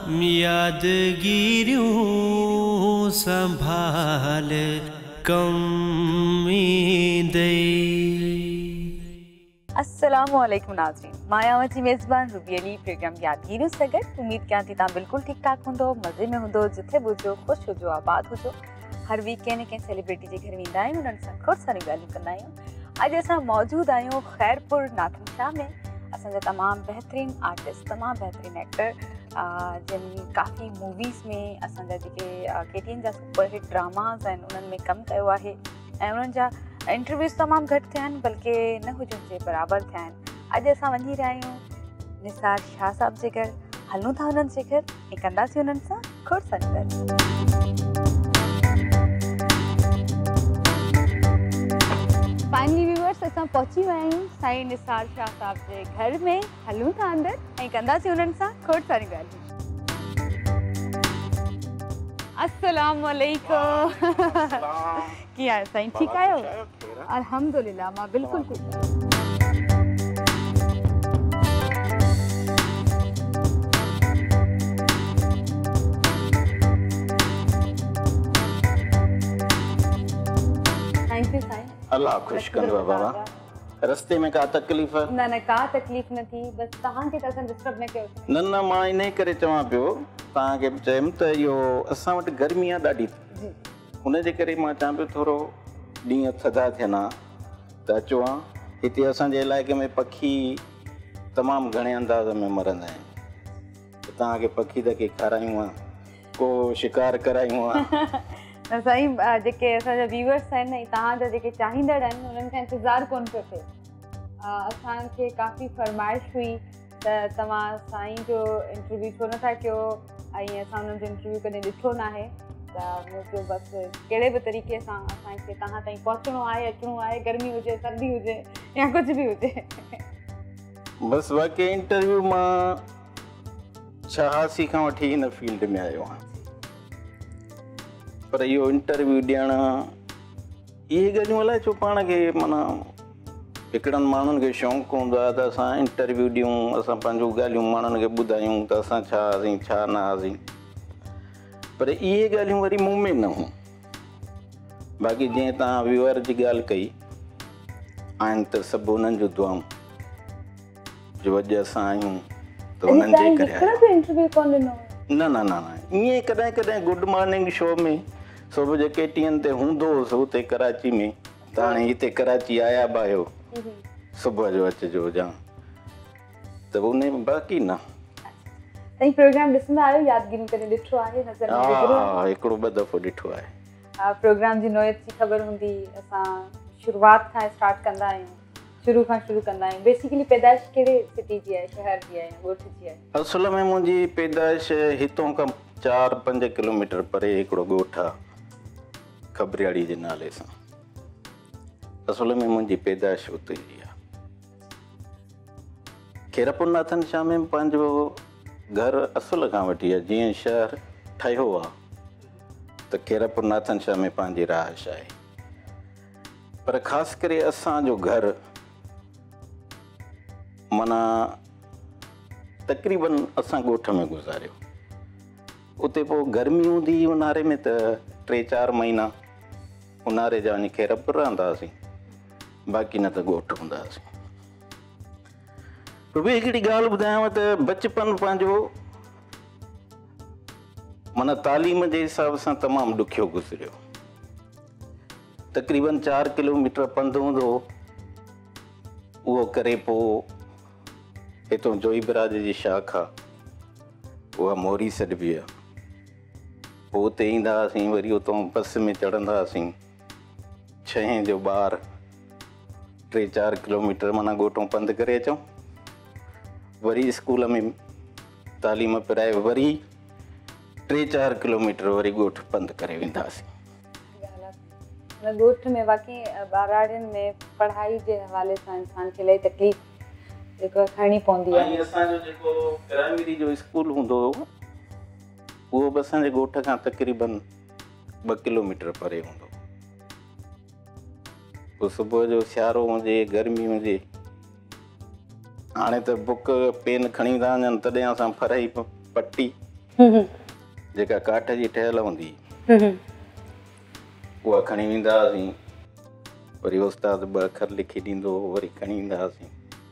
यादगिरियों संभाल कमी दई। अस्सलामुअलैकुम नाज़रीन, मायावती मेज़बान रूबी अली प्रोग्राम यादगिरियों से गॾु उम्मीद कयां थी तव्हां बिल्कुलु ठीकु ठाक हूंदो, मज़े में हूंदो, जिथे बि हुजो ख़ुशि हुजो, आबाद हुजो। हर वीक कंहिं न कंहिं सेलिब्रिटी जे घर वेंदा आहियूं, उन्हनि सां खोड़ सारियूं ॻाल्हियूं कंदा आहियूं। अॼु असां मौजूदु आहियूं ख़ैरपुर नाथन शाह में। असांजा तमामु बहितरीनु आर्टिस्ट, तमामु बहितरीनु एक्टर, जिन काफ़ी मूवीज़ में असांजा जेके KTN जा सुपरहिट ड्रामाज़ आहिनि उन्हनि में कमु कयो आहे ऐं उन्हनि जा इंटरव्यूज़ तमामु घटि थिया आहिनि, बल्कि न हुजनि जे बराबरि थिया आहिनि। अॼु असां वञी रहिया आहियूं निसार शाह साहब जे घर, हलूं था हुननि जे घर ऐं कंदासीं हुननि सां खोड़ सारियूं ॻाल्हियूं। फाइनली व्यूअर्स, असां पहुची विया आहियूं साईं निसार शाह साहब जे घर में, हलूं था अंदरि ऐं कंदासीं हुननि सां खोड़ सारियूं ॻाल्हियूं। अस्सलाम वालेकुम। कीअं आहियो साईं, ठीकु आहियो? अल्हम्दुलिल्लाह, मां बिल्कुलु ठीकु आहियां। थैंक यू साईं। अल्लाह खुश कंदो बाबा। रस्ते में का तकलीफ़? न का तकलीफ़ न थी, बस तव्हांखे त असां डिस्टर्ब न कयो। न मां इन करे चवां पियो तव्हांखे चयमि त इहो असां वटि गर्मी आहे ॾाढी, हुनजे करे मां चवां पियो थोरो ॾींहं थधा थियनि हा त अचो हा। हिते असांजे इलाइक़े में पखी तमामु घणे अंदाज़ में मरंदा आहिनि, त तव्हांखे पखी त के खारायूं हा, को शिकार करायूं हा। न साईं, जेके असांजा व्यूअर्स आहिनि ऐं तव्हांजा जेके चाहींदड़ आहिनि उन्हनि खां इंतज़ारु कोन पियो थिए। असांखे काफ़ी फरमाइश हुई त तव्हां साईं जो इंटरव्यू छो नथा कयो, ऐं असां हुननि जो इंटरव्यू कॾहिं ॾिठो न आहे, त मूं चयो बसि कहिड़े बि तरीक़े सां असांखे तव्हां ताईं पहुचणो आहे, अचिणो आहे, गर्मी हुजे, सर्दी हुजे या कुझु बि हुजे। बसि वाक़ई इंटरव्यू मां 86 खां वठी हिन फील्ड में आयो आहियां, पर इहो इंटरव्यू ॾियणु इहे ॻाल्हियूं अलाए छो पाण खे माना हिकिड़नि माण्हुनि खे शौक़ु हूंदो आहे त असां इंटरव्यू ॾियूं, असां पंहिंजूं ॻाल्हियूं माण्हुनि खे ॿुधायूं त असां छा हुआसीं छा न हुआसीं, पर इहे ॻाल्हियूं वरी मूं में न हुयूं। बाक़ी जीअं तव्हां व्यूअर जी ॻाल्हि कई आहिनि त सभु उन्हनि जूं दुआऊं जो अॼु असां आहियूं त उन्हनि जे करे न ईअं कॾहिं कॾहिं गुड मॉर्निंग शो में सुबुह जो KTN ते हूंदो हुउसि हुते कराची में, त हाणे हिते कराची आया बि आहियो, सुबुह जो अचिजो जां त उन में बाक़ी न। साईं प्रोग्राम ॾिसंदा आहियो? यादगिरियूं कॾहिं ॾिठो आहे? नज़र में गुज़रियो? हा, हिकिड़ो ॿ दफ़ो ॾिठो आहे। प्रोग्राम जी नोयत जी ख़बर हूंदी, असां शुरूआत खां स्टार्ट कंदा आहियूं, शुरू कंदा आहियूं। बेसिकली पैदाइश कहिड़े सिटी जी आहे, शहर जी आहे, ॻोठ जी आहे? असल में मुंहिंजी पैदाइश हितों खां 4-5 किलोमीटर परे हिकिड़ो ॻोठ आहे खबरियाड़ी जे नाले सां। असल में मुंहिंजी पैदाइश उते जी आहे। खैरपुर नाथन शाह में पंहिंजो घर असुल खां वठी आहे, जीअं शहर ठहियो आहे त खैरपुर नाथन शाह में पंहिंजी रहाइश आहे, पर ख़ासि करे असांजो घर माना तक़रीबन असां ॻोठ में गुज़ारियो। उते पोइ गर्मी हूंदी ऊन्हारे में त 3-4 महीना ऊन्हारे जा वञी खैरपुर रहंदा हुआसीं, बाक़ी न त ॻोठ हूंदा हुआसीं। ॿी हिकिड़ी ॻाल्हि ॿुधायांव त बचपन पंहिंजो माना तालीम जे हिसाब सां तमामु ॾुखियो गुज़रियो। तक़रीबन 4 किलोमीटर पंधु हूंदो, उहो करे पोइ हितों जोई बराज जी शाख आहे, उहा मोरी सॾिबी आहे, पोइ उते ईंदा हुआसीं, वरी उतां बस में चढ़ंदा हुआसीं, 6 जो ॿार 3-4 किलोमीटर माना ॻोठों पंधु करे अचूं, वरी स्कूल में तालीम पिराए वरी 3-4 किलोमीटर वरी ॻोठ पंधु करे वेंदासीं। ॻोठ में वाकई ॿाराड़ियुनि में पढ़ाई जे हवाले सां इंसान खे इलाही तकलीफ़ जेको खणणी पवंदी आहे। ऐं असांजो जेको प्राइमरी जो स्कूल हूंदो हुओ उहो बि असांजे ॻोठ खां तक़रीबन 2 किलोमीटर परे हूंदो। पोइ सुबुह जो सियारो हुजे गर्मी हुजे, हाणे त बुक पेन खणी था वञनि तॾहिं असां फराई पटी जेका काठ जी ठहियल हूंदी उहा खणी वेंदा हुआसीं, वरी उस्ताद ॿ अखर लिखी ॾींदो, वरी खणी ईंदा हुआसीं।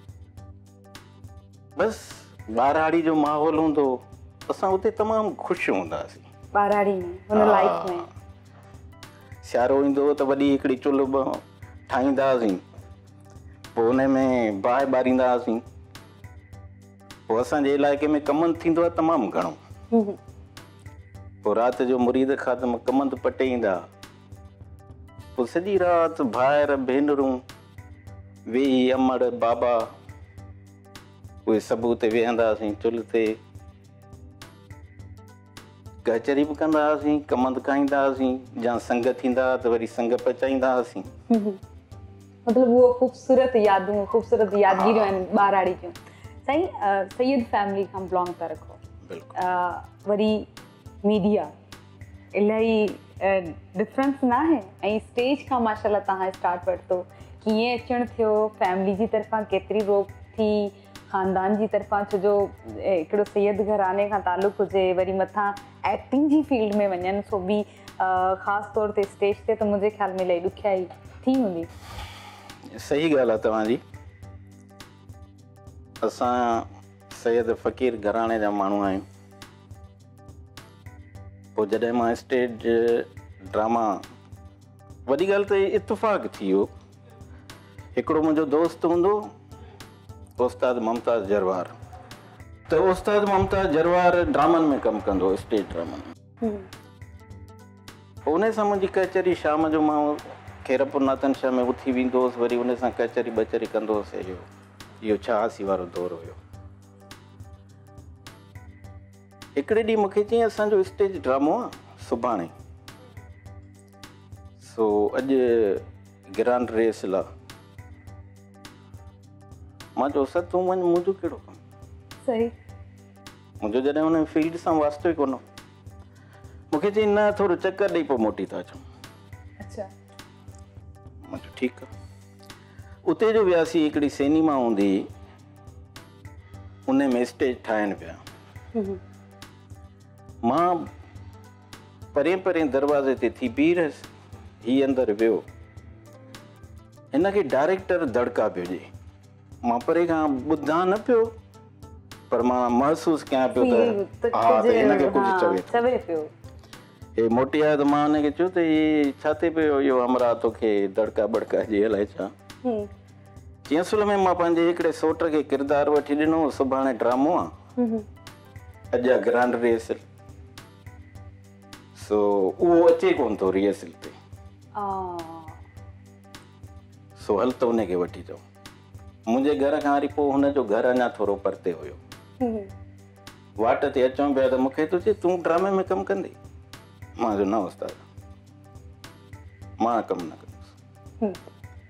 बसि ॿारहाड़ी जो माहौल हूंदो, असां उते तमामु ख़ुशि हूंदा हुआसीं ॿारहाड़ी में, हुन लाइफ में। सियारो ईंदो त वॾी हिकिड़ी चुल्ह ठाहींदा हुआसीं, पोइ हुन में बाहि ॿारींदा हुआसीं। पोइ असांजे इलाइक़े में कमंद थींदो आहे तमामु घणो। पोइ राति जो मुरीद ख़ातम कमंद पटे ईंदा, पोइ सॼी राति भाइर भेनरूं वेही अमड़ बाबा उहे सभु उते वेहंदा हुआसीं चुल्ह ते, कचहरी बि कंदा हुआसीं, कमंद खाईंदा हुआसीं, या संग थींदा त वरी संग पचाईंदा हुआसीं। मतलब वो खूबसूरत यादूं, खूबसूरत यादगिरियूं आहिनि ॿारहाड़ी जूं। साईं, सैयद फैमिली खां बिलोंग था रखो, वरी मीडिया इलाही डिफरेंस न आहे, ऐं स्टेज खां माशाल्लाह तव्हां स्टार्ट वरितो, कीअं अचणु थियो, फैमिली जी तरफ़ां केतिरी रोक थी, ख़ानदान जी तरफ़ां, छो जो हिकिड़ो सैयद घराने खां तालुक़ु हुजे, वरी मथां एक्टिंग जी फील्ड में वञनि, सो बि ख़ासि तौर ते स्टेज ते, त मुंहिंजे ख़्याल में इलाही ॾुखियाई थी हूंदी। सही ॻाल्हि आहे तव्हांजी। असां सैयद फ़क़ीर घराणे जा माण्हू आहियूं। पोइ जॾहिं मां स्टेज ड्रामा, वॾी ॻाल्हि त इत्तेफ़ाक़ थी वियो, हिकिड़ो मुंहिंजो दोस्त हूंदो उस्ताद मुमताज़ जरवार, त उस्ताद मुमताज़ जरवार ड्रामनि में कमु कंदो, स्टेज ड्रामनि में। पोइ उन सां मुंहिंजी कचहरी शाम जो मां खेरपुर नातन शाह में उथी वेंदो हुउसि, वरी उन सां कचहरी बचहरी कंदो हुउसि। इहो 86 वारो दौरु हुयो। हिकिड़े ॾींहुं मूंखे चई असांजो स्टेज ड्रामो आहे सुभाणे, सो अॼु ग्रांड रेसल आहे। मां चयो सर तूं वञ, मुंहिंजो कहिड़ो कमु। सही, मुंहिंजो जॾहिं हुन फील्ड सां वास्तो ई कोन। मूंखे चई न थोरो चकर ॾेई पोइ मोटी था अचूं। अच्छा, मां चयो ठीकु आहे। उते जो वियासीं, हिकिड़ी सिनेमा हूंदी, उन में स्टेज ठाहिनि पिया। मां परें परें दरवाज़े ते थी बीह रहियसि, हीअ अंदरि वियो, हिनखे डायरेक्टर दड़का पियो ॾिए। मां परे खां ॿुधां न पियो, पर मां महसूसु कयां पियो त हा त हिनखे कुझु चवे पियो। हे मोटी आहे त मां हुनखे चयो त इहे छा थिए पियो, इहो हमरा तोखे दड़का बड़का जी अलाए छा। जीअं असुल में मां पंहिंजे हिकिड़े सोट खे किरदारु वठी ॾिनो, सुभाणे ड्रामो आहे, अॼु आहे ग्रांड रिहर्सल, सो उहो अचे कोन थो रिहर्सल ते, सो हल त हुनखे वठी अचो। मुंहिंजे घर खां वरी पोइ हुनजो घरु अञा थोरो परते हुयो। वाट ते अचूं पिया त मूंखे थो चए तूं ड्रामे में कमु कंदे? मां चयो न उस्ताद, मां कमु न कंदुसि।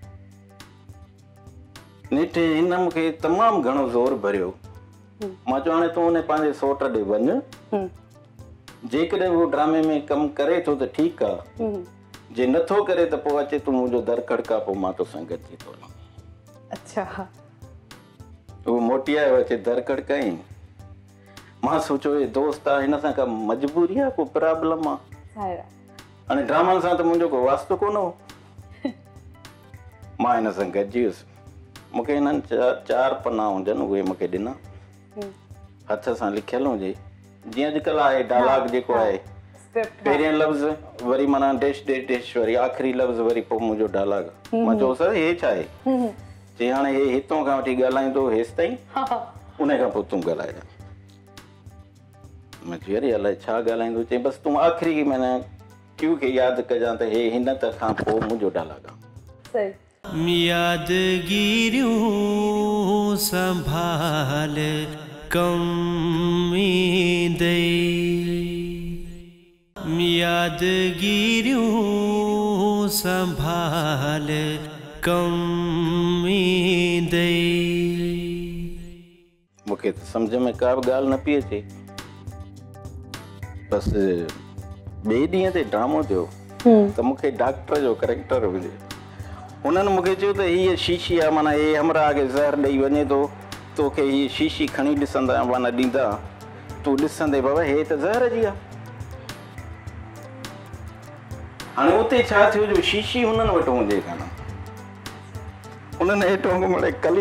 नेठि हिन मूंखे तमामु घणो ज़ोर भरियो। मां चयो हाणे तूं हुन पंहिंजे सोट ॾे वञ, जेकॾहिं उहो ड्रामे में कमु करे थो त ठीकु आहे, जे नथो करे त पोइ अचे तूं मुंहिंजो दर खड़का, पोइ मां तोसां गॾिजी थो रहां। अच्छा, उहो मोटी आयो, अचे दर खड़काई। मां सोचियो हे दोस्त आहे, हिन सां का मजबूरी आहे, को प्रॉब्लम आहे, हाणे ड्रामनि सां त मुंहिंजो को वास्तो कोन हो। मां हिन सां गॾिजी वियुसि। मूंखे हिननि 4 पना हुजनि, उहे मूंखे ॾिना, हथ सां लिखियलु हुजे, जीअं अॼुकल्ह आहे डायलॉग जेको आहे, पहिरियों लफ़्ज़ वरी माना डैश डैश डैश, वरी आख़िरी लफ़्ज़, वरी पोइ मुंहिंजो डायलॉग। मां चयो सर हे छा आहे? चई हाणे हे हितां खां वठी ॻाल्हाईंदो हेसि ताईं, उन खां पोइ तूं ॻाल्हाए। मां चयो अरे अलाए छा ॻाल्हाईंदो? चई बसि तूं आख़िरी माना क्यू खे यादि कजां त हे हिन त खां पोइ मुंहिंजो डायलॉग आहे। यादगिरियूं संभाल कम ईंदे, यादगिरियूं संभाल कम ईंदे। मूंखे त सम्झ में का बि ॻाल्हि न पई अचे। बसि ॿिए ॾींहं ते ड्रामो थियो त मूंखे डॉक्टर जो करेक्टर हुजे। उन्हनि मूंखे चयो त हीअ शीशी आहे, माना हे हमरा अॻे ज़हर ॾेई वञे थो, तोखे हीअ शीशी खणी ॾिसंदा माना ॾींदा, तूं ॾिसंदे बाबा हे त ज़हर जी आहे। हाणे उते छा थियो जो शीशी हुननि वटि हुजे कान, उन्हनि हेठों मिड़े कली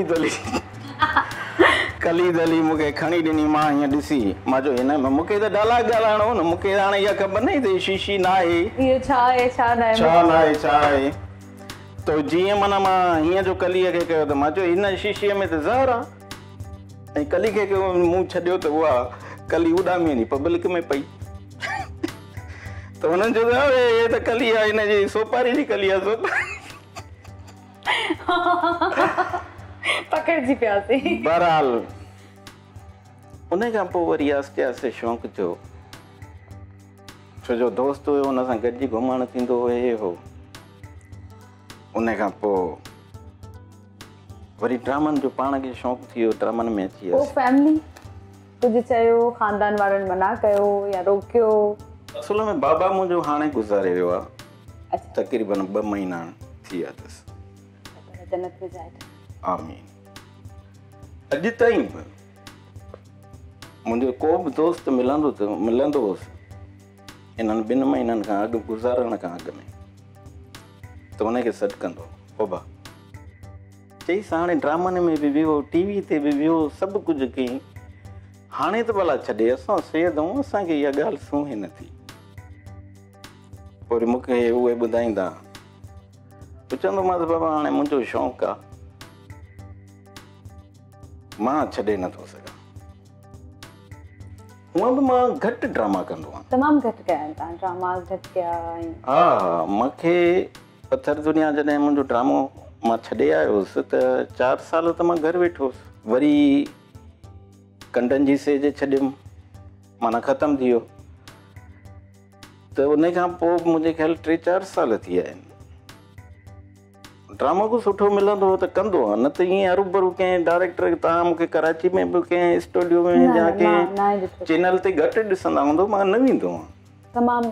दली मूंखे खणी ॾिनी। मां हीअं ॾिसी मां चयो हिन में मूंखे त डायलॉग ॻाल्हाइणो न, मूंखे हाणे इहा ख़बर न थी शीशी न आहे इहो छा आहे छा न आहे छा आहे। त जीअं माना मां हीअं जो कलीअ खे कयो त मां चयो हिन शीशीअ में त ज़हर आहे, ऐं कली खे मूं छॾियो त उहा कली उॾामी वञी पब्लिक में पई। त हुननि चयो हे त कली आहे, हिनजी सोपारी जी कली आहे, पकड़जी पियासीं। बहरहाल उन खां पोइ वरी आस्ते आस्ते शौक़ु थियो, छो जो दोस्त हुयो हुन सां गॾिजी घुमणु थींदो हुओ हे हो। उन खां पोइ वरी ड्रामनि जो पाण खे शौक़ु थी वियो, ड्रामनि में अची वियसि। फैमिली कुझु चयो, खानदान वारनि मना कयो या रोकियो? असुल में बाबा मुंहिंजो हाणे गुज़ारे वियो आहे, तक़रीबन 2 महीना थी विया अथसि। जन्नत में जाए। आमीन। अॼु ताईं बि मुंहिंजो को बि दोस्त मिलंदो हुउसि इन्हनि 2 महीननि खां अॻु गुज़ारण खां अॻु में, त हुनखे सॾु कंदो ओबा चईसि हाणे ड्रामनि में बि वियो, टीवी ते बि वियो, सभु कुझु कयईं, हाणे त भला छॾे असां सेहत ऐं असांखे इहा ॻाल्हि सूंहे नथी। पोइ मूंखे उहे ॿुधाईंदा, चवंदोमांसि बाबा हाणे मुंहिंजो शौक़ु आहे, मां छॾे नथो सघां। हूअं बि मां घटि ड्रामा कंदो आहियां, तमामु घटि कया आहिनि तव्हां ड्रामा, घटि कया? हा, मूंखे पथर दुनिया जॾहिं मुंहिंजो ड्रामो मां छॾे आयो हुउसि त 4 साल त मां घरु वेठो हुउसि। वरी कंडनि जी सेज छॾियुमि, माना ख़तमु थी वियो। त उन खां पोइ मुंहिंजे ख़्याल 3-4 साल थी विया आहिनि। ड्रामो को सुठो मिलंदो हो त कंदो आहे, न त ईअं हरू भरू कंहिं डायरेक्टर तव्हां मूंखे कराची में बि कंहिं स्टूडियो में या कंहिं चैनल ते घटि ॾिसंदा हूंदो, मां न वेंदो आहियां। तमामु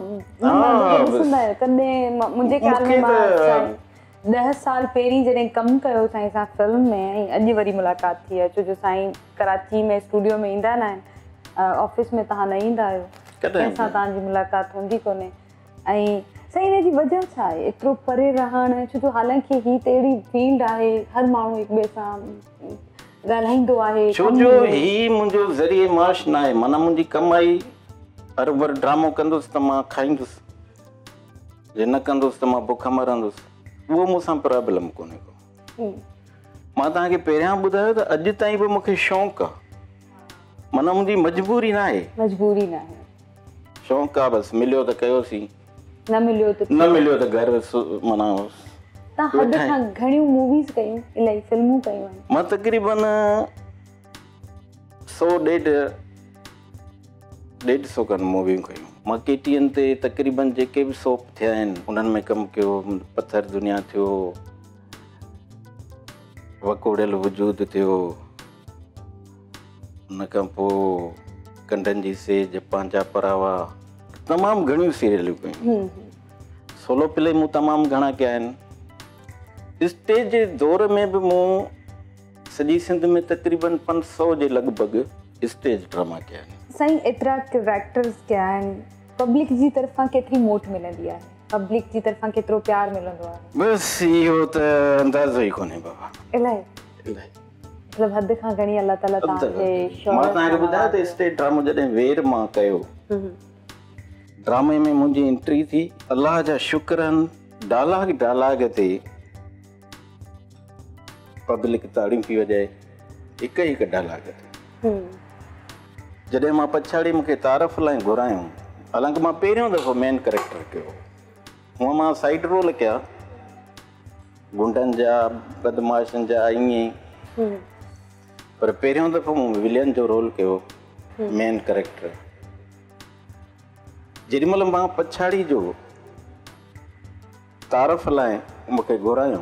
मुंहिंजे ख़्याल में मां 10 साल पहिरीं जॾहिं कमु कयो साईं सां फिल्म में, ऐं अॼु वरी मुलाक़ात थी आहे, छो जो साईं कराची में स्टूडियो में ईंदा न आहिनि, ऑफिस में तव्हां न ईंदा आहियो, कंहिंसां तव्हांजी मुलाक़ात हूंदी कोन्हे। ऐं साईं हिन जी वजह छा आहे एतिरो परे रहणु? छो जो हालांकि ही त अहिड़ी फील्ड आहे, हर माण्हू हिक ॿिए सां ॻाल्हाईंदो आहे, छो जो ही मुंहिंजो ज़रिए माश न आहे, माना मुंहिंजी कमाई हर भर ड्रामो कंदुसि त मां खाईंदुसि, जे न कंदुसि त मां बुख मरंदुसि, उहो मूंसां प्रॉब्लम कोन्हे को। मां तव्हांखे पहिरियां ॿुधायो त अॼु ताईं बि मूंखे शौक़ु आहे, माना मुंहिंजी मजबूरी न आहे, शौक़ु आहे, बसि मिलियो त कयोसीं, न मिलियो त घर माना। तव्हां हद खां घणियूं मूवीज़ कयूं, इलाही फिल्मूं कयूं आहिनि? मां तक़रीबन 100-150 खनि मूवियूं कयूं। मां KTN ते तक़रीबन जेके बि सोप थिया आहिनि उन्हनि में कमु कयो। पथर दुनिया थियो, वकोड़ियल वजूद थियो, उन खां पोइ कंडनि जी सेज, पंहिंजा परावा, तमामु घणियूं सीरियलियूं कयूं। सोलो प्ले मूं तमामु घणा कया आहिनि। स्टेज जे दौर में बि मूं सॼी सिंध में तक़रीबन 500 जे लॻभॻि स्टेज ड्रामा कया आहिनि। साईं एतिरा कैरेक्टर्स कया आहिनि, पब्लिक जी तरफ़ां केतिरी मोट मिलंदी आहे, पब्लिक जी तरफ़ां केतिरो प्यार मिलंदो आहे? बसि इहो त अंदाज़ो ई कोन्हे बाबा। इलाही मतिलबु हद खां घणी अल्लाह ताला तव्हांखे। मां तव्हांखे ॿुधायां त स्टेज ड्रामो जॾहिं वेर मां कयो, ड्रामे में मुंहिंजी एंट्री थी, अलाह जा शुक्र आहिनि, डायलॉग ते पब्लिक ताड़ियूं पई वॼाए, हिकु डायलॉग ते। जॾहिं मां पछाड़ी मूंखे तारीफ़ लाइ घुरायूं, हालांकि मां पहिरियों दफ़ो मेन कैरेक्टर कयो, हूअं मां साइड रोल कया, गुंडनि जा, बदमाशनि जा, ईअं, पर पहिरियों दफ़ो मूं विलियन जो रोल कयो, मेन कैरेक्टर। जेॾीमहिल मां पछाड़ी जो तारीफ़ लाइ मूंखे घुरायूं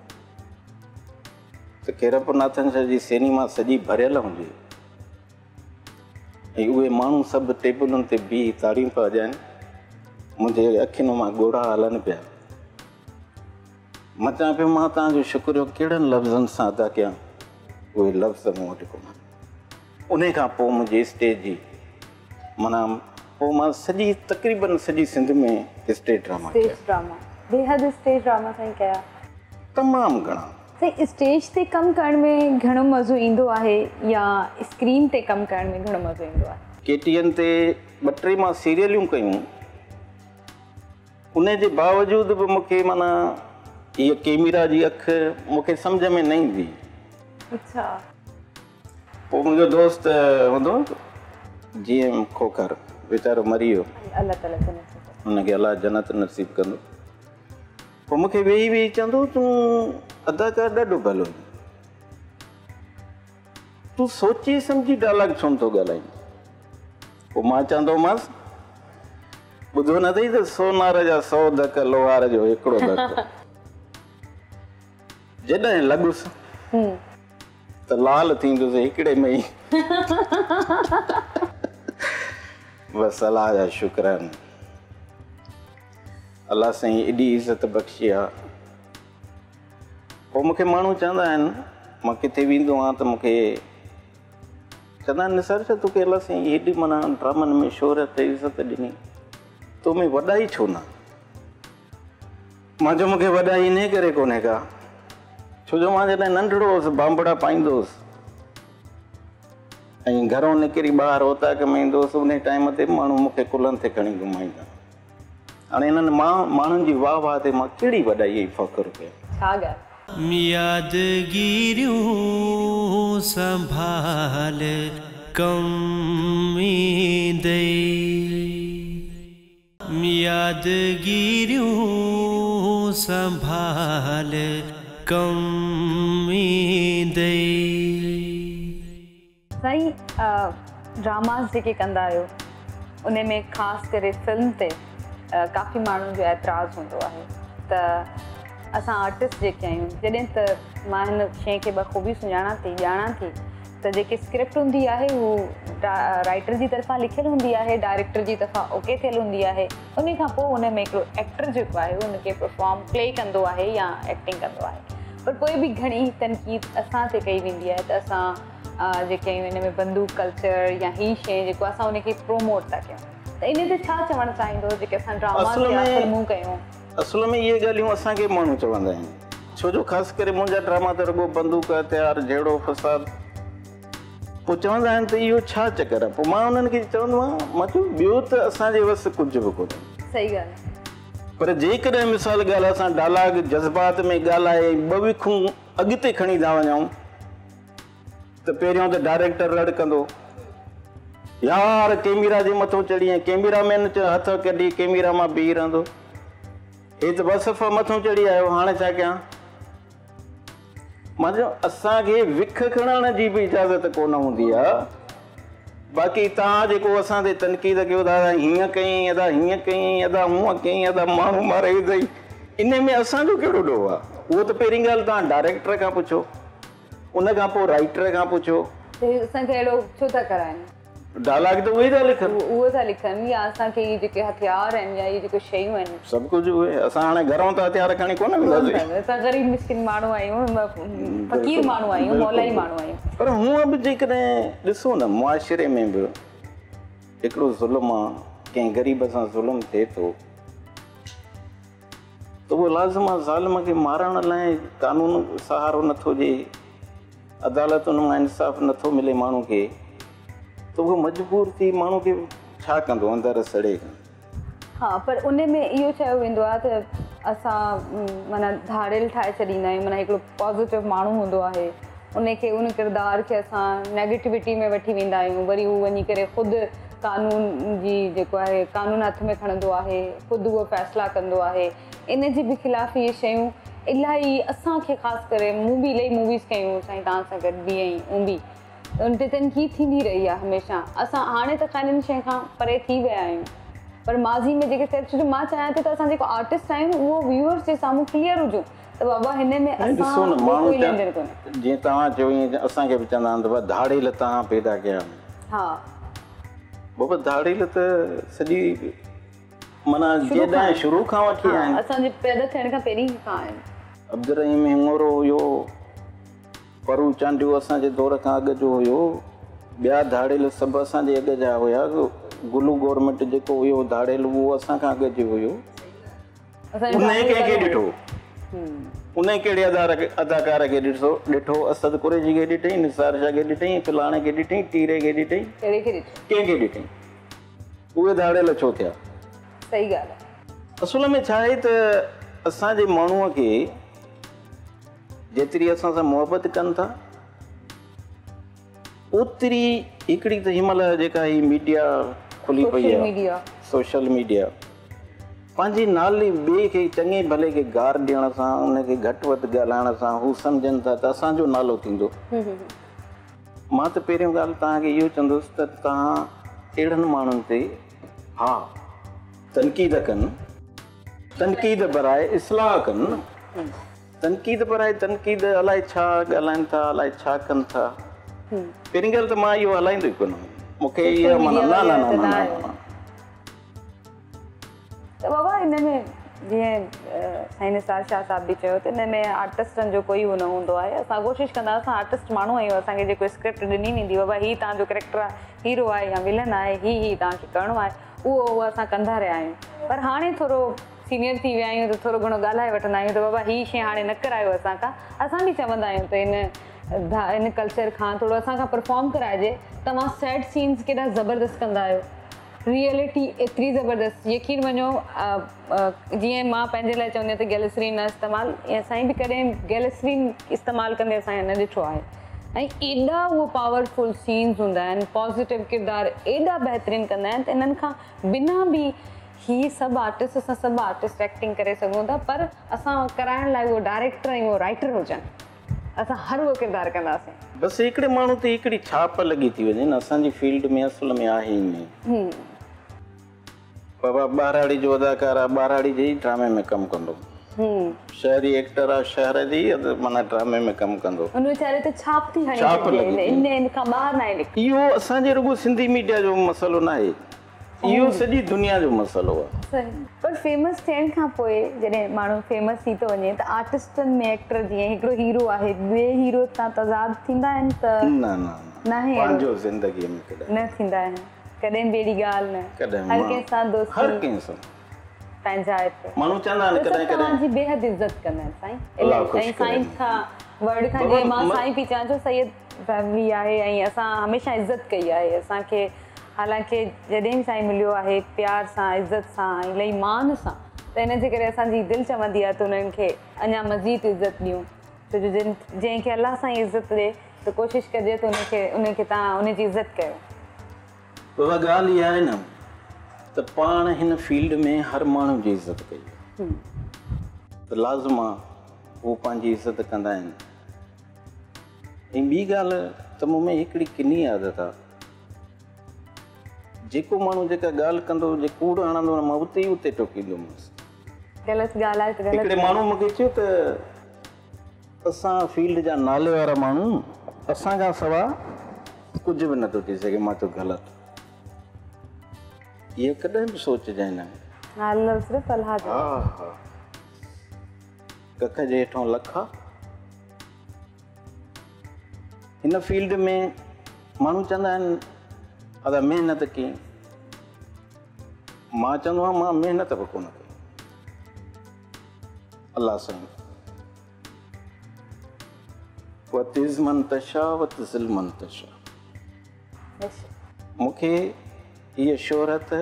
त केरपनाथन शाह जी सिनेमा सॼी भरियल हुजे, ऐं उहे माण्हू सभु टेबलुनि ते बीह ताड़ियूं पिया वॼाइनि, मुंहिंजे अखियुनि मां ॻोढ़ा हलनि पिया। मां चवां पियो मां तव्हांजो शुक्रियो कहिड़नि लफ़्ज़नि सां अदा कयां, उहे लफ़्ज़ मूं वटि कोन। उन खां पोइ मुंहिंजी स्टेज जी माना पोइ मां सॼी तक़रीबन सॼी सिंध में स्टेज ड्रामा स्टेज कया ड्रामा बेहद स्टेज ड्रामा साईं कया तमामु घणा साईं स्टेज ते कमु करण में घणो मज़ो ईंदो आहे या स्क्रीन ते कमु करण में घणो मज़ो ईंदो आहे केटीएन ते 2-3 मां सीरियलियूं कयूं उन जे बावजूदि बि मूंखे माना इहा कैमरा जी अखि मूंखे सम्झ में न ईंदी अच्छा पोइ मुंहिंजो दोस्त हूंदो जीएम खोखर वीचारो मरी वियो अल्लाह ताला जन्नत नसीब हुनखे अलाह जन्नत नसीब कंदो पोइ मूंखे वेही वेही चवंदो तूं अदाकार ॾाढो भलो तूं सोची सम्झी डायलॉग छो नथो ॻाल्हाईं पोइ मां चवंदोमांसि ॿुधो न अथई त सोनार जा 100 धक लोहार जो हिकिड़ो धक जॾहिं लॻुसि त लाल थींदुसि हिकिड़े में ई बसि अलाह जा शुक्राना अलाह साईं एॾी इज़त बख़्शी आहे पोइ मूंखे माण्हू चवंदा आहिनि मां किथे वेंदो आहियां त मूंखे चवंदा आहिनि निसार छा तोखे अलाह साईं हेॾी माना ड्रामनि में शोहरत इज़त ॾिनी तो में वॾाई छो न मां चयो मूंखे वॾाई इन करे कोन्हे का छो जो मां जॾहिं नंढड़ो हुउसि बांबड़ा पाईंदो हुउसि ऐं घरों निकिरी ॿाहिरि ओताक में ईंदो हुउसि उन टाइम ते माण्हू मूंखे कुलनि ते खणी घुमाईंदा हाणे इन्हनि माण्हुनि जी वाह वाह ते मां कहिड़ी वॾाई जी फ़ख़ुरु कयां छा ॻाल्हि यादगिरियूं संभाल कम ईंदे यादगिरियूं संभाल कम ईंदे साईं ड्रामास जेके कंदा आहियो उन में ख़ासि करे फिल्म ते काफ़ी माण्हुनि जो एतिराज़ु हूंदो आहे त असां आर्टिस्ट जेके आहियूं जॾहिं त मां हिन शइ खे बख़ूबी सुञाणा थी ॼाणा थी त जेकी स्क्रिप्ट हूंदी आहे हू राइटर जी तरफ़ां लिखियलु हूंदी आहे डायरेक्टर जी तरफ़ां ओके थियल हूंदी आहे उन खां पोइ हुन में हिकिड़ो एक्टर जेको आहे उनखे परफॉर्म प्ले कंदो आहे या एक्टिंग कंदो आहे पर पोइ बि घणी तनक़ीद असां ते कई वेंदी आहे त असां जेके आहियूं हिन में बंदूक कल्चर या ही शइ जेको असां उनखे प्रोमोट था कयूं त इन ते छा चवणु चाहींदो जेके असां ड्रामा या फिल्मूं कयूं असल में इहे ॻाल्हियूं असांखे माण्हू चवंदा आहिनि छो जो ख़ासि करे मुंहिंजा ड्रामा त रुॻो बंदूक हथियार जहिड़ो फ़साद पोइ चवंदा आहिनि त इहो छा चकर आहे पोइ मां उन्हनि खे चवंदो आहियां मां चयो ॿियो त असांजे वस कुझु बि कोन्हे सही ॻाल्हि पर जेकॾहिं मिसाल ॻाल्हि असां डायलॉग जज़्बात में ॻाल्हाए ॿविखूं अॻिते खणी था वञूं त पहिरियों त डायरेक्टर रड़ कंदो यार कैमरा जे मथां चढ़ी ऐं कैमरामैन हथ कढी कैमरा मां बीह रहंदो हे त ॿ सफ़ा मथां चढ़ी आयो हाणे छा कयां मां चयो असांखे विख खणण जी बि इजाज़त कोन हूंदी आहे बाक़ी तव्हां जेको असां ते तनक़ीद कयो था हीअं कयईं अदा हीअं कयईं अदा हूअं कयईं अदा माण्हू मारे अथई इन में असांजो कहिड़ो ॾोह आहे उहो त पहिरीं ॻाल्हि तव्हां डायरेक्टर खां पुछो उन खां पोइ राइटर खां पुछो असांखे अहिड़ो छो था कराइनि डायलॉग त उहे था लिखनि उहो था लिखनि या असांखे इहे जेके हथियार आहिनि या इहे जेके शयूं आहिनि सभु कुझु उहे असां हाणे घरों त हथियार खणी कोन वेंदासीं असां ग़रीब मिस्किन माण्हू आहियूं फ़क़ीर माण्हू आहियूं मौलाई माण्हू आहियूं पर हूअं बि जेकॾहिं ॾिसो न मुआशिरे में बि हिकिड़ो ज़ुल्म आहे कंहिं ग़रीब सां ज़ुल्म थिए थो त उहो लाज़िम आहे ज़ालिम खे मारण लाइ कानून सहारो नथो ॾिए अदालतुनि मां इंसाफ़ नथो मिले माण्हू खे त उहो मजबूर थी माण्हू खे छा कंदो अंदरि सड़े हा पर उन में इहो चयो वेंदो आहे त असां माना धाड़ियल ठाहे छॾींदा आहियूं माना हिकिड़ो पॉज़िटिव माण्हू हूंदो आहे उनखे उन किरदार खे असां नेगेटिविटी में वठी वेंदा आहियूं वरी उहो वञी करे ख़ुदि कानून जी जेको आहे कानून हथ में खणंदो आहे ख़ुदि उहो फ़ैसिला कंदो आहे इन जे बि ख़िलाफ़ इहे शयूं इलाही असांखे ख़ासि करे मूं बि इलाही मूवीज़ कयूं साईं तव्हां सां गॾु बि ऐं उन बि उन ते तनक़ीद थींदी रही आहे हमेशह असां हाणे त इन शइ खां परे थी विया आहियूं पर माज़ी में जेके छो जो मां चाहियां थी त असां जेको आर्टिस्ट आहियूं उहो व्यूअर्स जे साम्हूं क्लियर हुजूं त बाबा हिन में ॾिसो न माण्हू जीअं तव्हां चयो ईअं असांखे बि चवंदा आहिनि त धाड़ेल तव्हां पैदा कया हा बाबा धाड़ेल त सॼी माना जेॾां शुरू खां वठी आहिनि असांजे पैदा थियण खां पहिरीं खां आहिनि अब्दुर्रहीम हिंगोरो हुयो परू चांडियो असांजे दौर खां अॻु जो हुयो ॿिया धाड़ेल सभु असांजे अॻु जा हुया गुलू गवर्नमेंट जेको हुयो धाड़ेल उहो असां खां अॻु जो हुयो असांजो उन बाबू कंहिंखे करण। ॾिठो उन कहिड़े अदाकार खे ॾिठो असद कुरैशी खे ॾिठई निसार शाह खे ॾिठई फिलाणे खे ॾिठई टीरे खे ॾिठई कहिड़े खे ॾिठो? कंहिंखे ॾिठई उहे धाड़ेल छो थिया सही ॻाल्हि आहे। असुल में छा आहे त असांजे माण्हूअ खे जेतिरी असां सां मुहबत कनि था ओतिरी हिकिड़ी त हिनमहिल जेका ही मीडिया खुली पई सोशल आहे मीडिया सोशल मीडिया पंहिंजी नाले ॿिए खे चङे भले खे गार ॾियण सां उनखे घटि वधि ॻाल्हाइण सां हू सम्झनि था त असांजो नालो थींदो। मां त पहिरियों ॻाल्हि तव्हांखे इहो चवंदुसि त तव्हां अहिड़नि माण्हुनि ते हा तनक़ीद कनि तनक़ीद बराए इस्लाह कनि तनक़ीद बराए तनक़ीद अलाए छा ॻाल्हाइनि था अलाए छा कनि था पहिरीं ॻाल्हि त मां इहो हलाईंदो ई कोन मूंखे इहा माना न त बाबा हिन में जीअं साईं निसार शाह साहिब बि चयो त हिन में आर्टिस्टनि जो कोई उहो न हूंदो आहे। असां कोशिशि कंदा असां आर्टिस्ट माण्हू आहियूं असांखे जेको स्क्रिप्ट ॾिनी वेंदी बाबा हीअ तव्हांजो कैरेक्टर आहे हीरो आहे या विलन आहे हीअ तव्हांखे करिणो आहे उहो असां कंदा रहिया आहियूं। पर हाणे थोरो सीनियर थी विया आहियूं त थोरो घणो ॻाल्हाए वठंदा आहियूं त बाबा हीअ शइ हाणे न करायो असां खां असां बि चवंदा आहियूं त इन कल्चर खां थोरो असां खां परफॉर्म कराइजे। तव्हां सैड सीन्स केॾा ज़बरदस्त कंदा आहियो रियलिटी एतिरी ज़बरदस्त यकीन मञो जीअं मां पंहिंजे लाइ चवंदी आहियां त गैलिसरीन न इस्तेमालु ऐं असां बि कॾहिं गैलिसरीन इस्तेमालु कंदे असां न ॾिठो आहे ऐं एॾा उहो पावरफुल सीन्स हूंदा आहिनि पॉज़िटिव किरदार एॾा बहितरीनु कंदा आहिनि त इन्हनि खां बिना बि ही सभु आर्टिस्ट असां सभु आर्टिस्ट एक्टिंग करे सघूं था पर असां कराइण लाइ उहो डायरेक्टर ऐं उहो राइटर हुजनि असां हर उहो किरदारु कंदासीं। बसि हिकिड़े माण्हू ते हिकिड़ी छाप लॻी थी वञे न असांजी फील्ड में असुल में आहे ई न बाबा ॿारहाड़ी जो अदाकार आहे ॿारहाड़ी जे ई ड्रामे में कमु कंदो शहरी एक्टर आहे शहर जी माना ड्रामे में कमु कंदो उन वीचारे ते छाप थी छाप लॻी हणी इन खां ॿाहिरि न आहे। इहो असांजे रुॻो सिंधी मीडिया जो मसइलो न आहे इहो सॼी दुनिया जो मसइलो आहे। सही पर फेमस थियण खां पोइ जॾहिं माण्हू फेमस थी थो वञे त आर्टिस्टनि में एक्टर जीअं हिकिड़ो हीरो आहे ॿिए हीरो सां तज़ाद थींदा आहिनि त न पंहिंजो ज़िंदगीअ में न थींदा आहिनि कॾहिं बि अहिड़ी ॻाल्हि न हर कंहिं सां दोस्ती हर कंहिं सां पंहिंजा आहे माण्हू चवंदा आहिनि कॾहिं कॾहिं तव्हांजी बेहद इज़त कंदा आहिनि साईं साईं खां वर्ड खां जीअं मां साईं पई चवां थो सैयद फैमिली आहे ऐं असां हमेशह इज़त कई आहे असांखे हालांकि जॾहिं बि साईं मिलियो आहे प्यार सां इज़त सां इलाही मान सां त इन जे करे असांजी दिलि चवंदी आहे त उन्हनि खे अञा मज़ीद इज़त ॾियूं छो जो जंहिंखे अलाह सां इज़त ॾिए त कोशिशि कजे त उनखे तव्हां उनजी इज़त कयो। बाबा ॻाल्हि इहा आहे न त पाण हिन फील्ड में हर माण्हू जी इज़त कई त लाज़िम आहे उहो पंहिंजी इज़त कंदा आहिनि। ऐं ॿी ॻाल्हि त मूं में हिकिड़ी किनी आदत आहे जेको माण्हू जेका ॻाल्हि कंदो जे कूड़ हणंदो मां उते ई उते टोकींदोमांसि। ग़लति ॻाल्हि आहे त ग़लति हिकिड़े माण्हू मूंखे चयो त असां फील्ड जा नाले वारा माण्हू असांखां सवाइ कुझु बि नथो थी सघे मां त ग़लति इहे कॾहिं बि सोचजांइ न नालो सिर्फ़ु अलाह जो हा हा कख जे हेठों लख आहे। हिन फील्ड में माण्हू चवंदा आहिनि अदा महिनत कई मां चवंदो आहियां मां महिनत बि कोन कई अलाह साईं वतिज़ मन तशा वतिज़िल मन तशा मूंखे हीअ शोहरत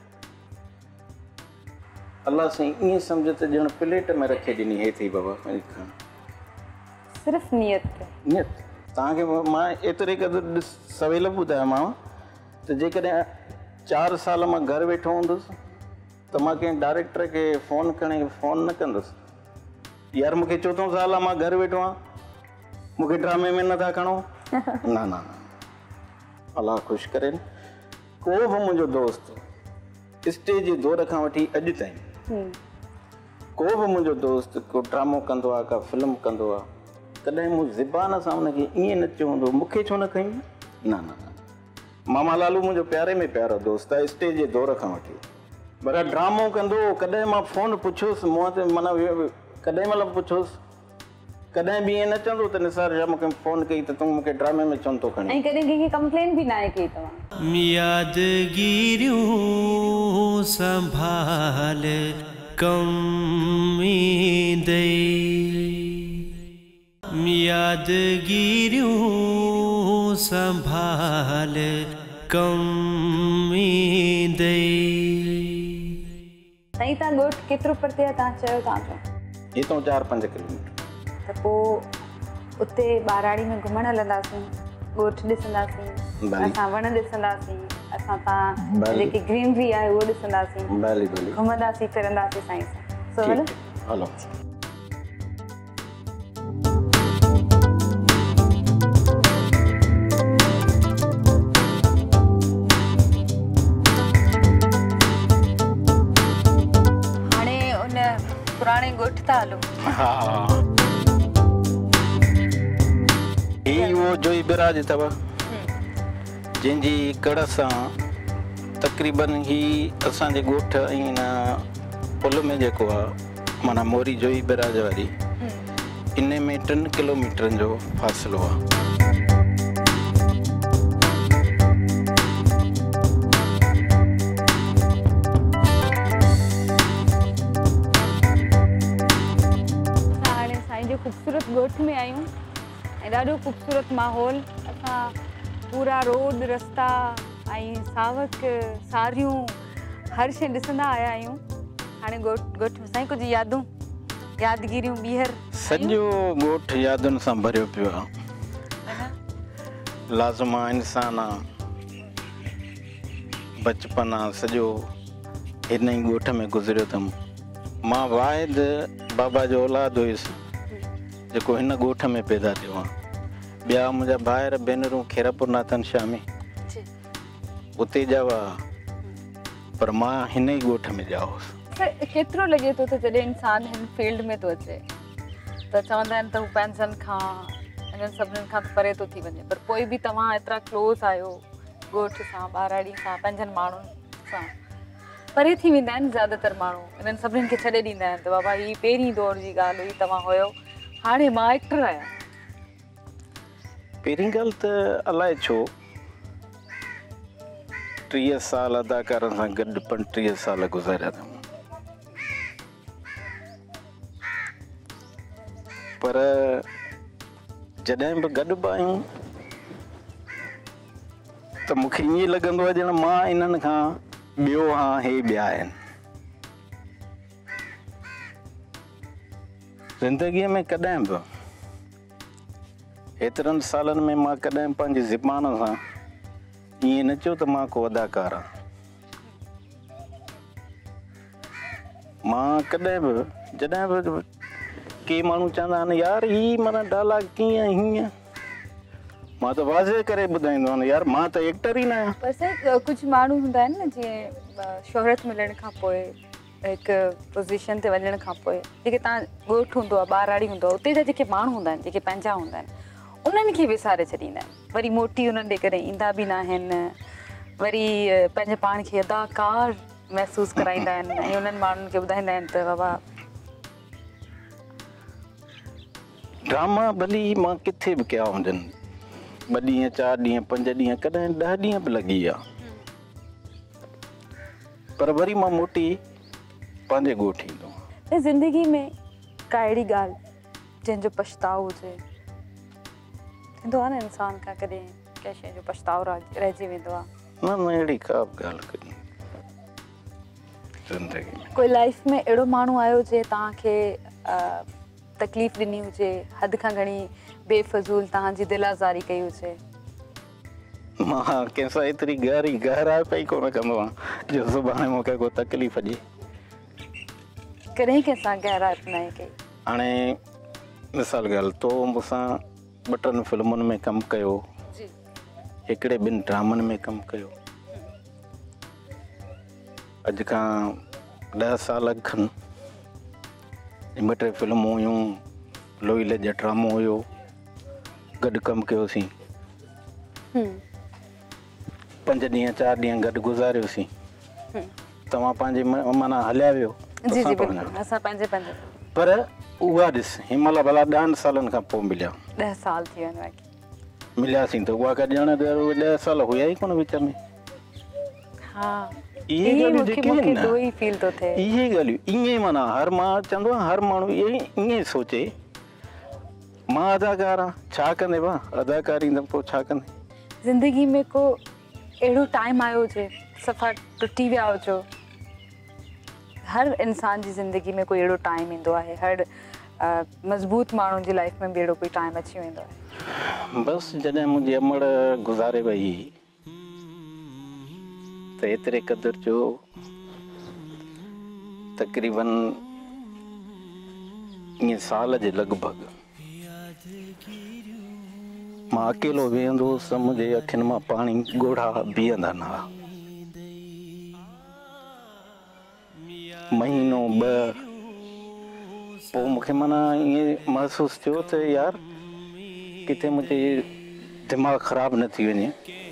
अलाह साईं ईअं सम्झ त ॼण प्लेट में रखे ॾिनी हेठि बाबा सिर्फ़ु नियत नियत तव्हांखे मां एतिरे क़दुरु सवेल ॿुधायोमांव त जेकॾहिं 4 साल मां घरु वेठो हूंदुसि त मां कंहिं डायरेक्टर खे फ़ोन खणी फ़ोन न कंदुसि यार मूंखे 14 साल मां घरु वेठो आहियां मूंखे ड्रामे में नथा खणो न न अलाह ख़ुशि करे को बि मुंहिंजो दोस्त स्टेज जे दौर खां वठी अॼु ताईं को बि मुंहिंजो दोस्त को ड्रामो कंदो आहे का फिल्म कंदो आहे कॾहिं मूं ज़बान सां हुनखे ईअं न चयो हूंदो मूंखे छो न खईं न न मामा लालू मुंहिंजो प्यारे में प्यारो दोस्त आहे स्टेज जे दौर खां वठी पर ड्रामो कंदो कॾहिं मां फ़ोन पुछियोसि मूं ते माना कॾहिं महिल पुछियोसि कॾहिं बि ईअं न चवंदो त निसार शाह मूंखे फ़ोन कई त तूं मूंखे ड्रामे में चवनि थो खणी ऐं कॾहिं कंहिंखे कंप्लेन बि न आहे कई तव्हां यादगिरियूं संभाल कम ईंदे यादगिरियूं संभाल कम ईंदे। साईं तव्हां ॻोठ केतिरो परते आहे तव्हां चयो तव्हां जो? हितां 4-5 किलोमीटर। त पोइ उते ॿाराड़ी में घुमण हलंदासीं, ॻोठ ॾिसंदासीं, असां वण ॾिसंदासीं, असां तव्हां जेकी ग्रीनरी आहे उहो ॾिसंदासीं, घुमंदासीं फिरंदासीं साईं सां। सो हलो हलो। हाणे उन पुराणे ॻोठ था हलूं। हा ही वो जोई बिराज अथव जंहिंजी कड़ सां तक़रीबन ही असांजे ॻोठ ऐं न पुल में जेको आहे माना मोरी जोई बिराज वारी इन में 3 किलोमीटरनि जो फ़ासिलो आहे। हाणे साईं जो ख़ूबसूरत ॻोठ में आहियूं ऐं ॾाढो ख़ूबसूरत माहौल। असां पूरा रोड रस्ता ऐं सावक सारियूं हर शइ ॾिसंदा आया आहियूं। हाणे ॻोठ में साईं कुझु यादूं यादगिरियूं ॿीहर सॼो ॻोठ यादुनि सां भरियो पियो आहे। लाज़िमा इंसान आहे, बचपन आहे, सॼो हिन ई ॻोठ में गुज़रियो अथमि। मां वाहिद बाबा जो औलाद हुयुसि जेको हिन ॻोठ में पैदा थियो आहे। ॿिया मुंहिंजा भाइर भेनरूं खेरापुर नाथन शाह में उते जा हुआ, पर मां हिन ई ॻोठ में ॼाओ हुउसि। केतिरो लॻे थो त जॾहिं इंसान हिन फील्ड में थो अचे त चवंदा आहिनि त हू पंहिंजनि खां इन्हनि सभिनीनि खां परे थो थी वञे, पर पोइ बि तव्हां एतिरा क्लोज़ आहियो ॻोठ सां, ॿाराड़ी सां, पंहिंजनि माण्हुनि सां। परे थी वेंदा आहिनि ज़्यादातर माण्हू, इन्हनि सभिनीनि खे छॾे ॾींदा आहिनि त बाबा हीअ पहिरीं दौर जी ॻाल्हि हुई, तव्हां हुयो, हाणे मां एक्टर आहियां। पहिरीं ॻाल्हि त अलाए छो 30 साल अदाकारनि सां गॾु 35 साल गुज़ारिया अथमि, पर जॾहिं बि गॾु बि आहियूं त मूंखे ईअं लॻंदो आहे ॼण मां इन्हनि खां ॿियो आहियां, हे ॿिया आहिनि। ज़िंदगीअ में कॾहिं बि एतिरनि सालनि में मां कॾहिं पंहिंजी ज़ुबान सां ईअं न चयो त मां को अदाकार आहियां। मां कॾहिं बि जॾहिं बि के माण्हू चवंदा आहिनि यार हीअ माना डायलॉग कीअं हीअं, मां त वाज़े करे ॿुधाईंदो आहियां यार मां त एक्टर ई न आहियां। पर साईं कुझु माण्हू हूंदा आहिनि न जीअं शोहरत मिलण खां पोइ हिकु पोज़ीशन ते वञण खां पोइ जेके तव्हां ॻोठ हूंदो आहे, ॿाराड़ी हूंदो आहे, उते जा जेके माण्हू हूंदा आहिनि, जेके पंहिंजा हूंदा आहिनि, उन्हनि खे विसारे छॾींदा आहिनि, वरी मोटी उन्हनि ॾे करे ईंदा बि न आहिनि, वरी पंहिंजे पाण खे अदाकार महसूसु कराईंदा आहिनि ऐं उन्हनि माण्हुनि खे ॿुधाईंदा आहिनि त बाबा ड्रामा भली मां किथे बि कया हुजनि, 2 ॾींहं 4 ॾींहं 5 ॾींहं कॾहिं 10 ॾींहं बि लॻी विया, पर वरी मां मोटी पंहिंजे ॻोठ ईंदो आहियां। ज़िंदगी में का अहिड़ी ॻाल्हि जंहिंजो पछतावो हुजे, थींदो आहे न इंसान खां कॾहिं कंहिं शइ जो पछतावो रहिजी वेंदो आहे? न अहिड़ी का बि ॻाल्हि कोन्हे ज़िंदगी में। कोई लाइफ में अहिड़ो माण्हू आयो जे तव्हांखे तकलीफ़ ॾिनी हुजे, हद खां घणी बेफ़ज़ूल तव्हांजी दिलाज़ारी कई हुजे? मां कंहिंसां एतिरी गहराई पई कोन कंदो आहियां जो सुभाणे मूंखे को तकलीफ़ ॾिए। कॾहिं कंहिंसां गहराई न कई? हाणे मिसाल ॻाल्हि तो मूंसां 2-3 फिल्मुनि में कमु कयो, हिकिड़े 2 ड्रामनि में कमु कयो, अॼु खां 10 साल खनि 2-3 फिल्मूं हुयूं, लोहिले जो ड्रामो हुयो, गॾु कमु कयोसीं, 5 ॾींहं 4 ॾींहं गॾु गुज़ारियोसीं। तव्हां पंहिंजे माना हलिया वियो जी जी बिल्कुलु, असां पंहिंजे पर उहा ॾिस हिनमहिल भला 10 सालनि खां पोइ मिलिया, 10 साल थी विया आहिनि मिलियासीं त उहा का ॼण 10 साल हुया ई कोन विच में। हाँ इहे ॻाल्हियूं जेके आहिनि दो न ही फील तो थे इहे ॻाल्हियूं ईअं माना हर मां चवंदो आहियां हर माण्हू ईअं सोचे मां अदाकार आहियां छा कंदे भाउ अदाकारी त पोइ छा कंदे ज़िंदगी में को अहिड़ो टाइम आयो हुजे सफ़ा टुटी विया हुजो हर इंसान जी ज़िंदगी में कोई अहिड़ो टाइम ईंदो आहे हर मज़बूत माण्हुनि जी लाइफ में बि अहिड़ो कोई टाइम अची वेंदो आहे बसि जॾहिं मुंहिंजी अमड़ गुज़ारे वई त एतिरे क़दुरु जो तक़रीबन ईअं साल जे लॻभॻि मां अकेलो वेहंदो हुउसि मुंहिंजे अखियुनि मां पाणी ॻोढ़ा बीहंदा न हुआ महीनो ॿ पोइ मूंखे माना ईअं महसूसु थियो त यार किथे मुंहिंजे दिमाग़ु ख़राबु न थी वञे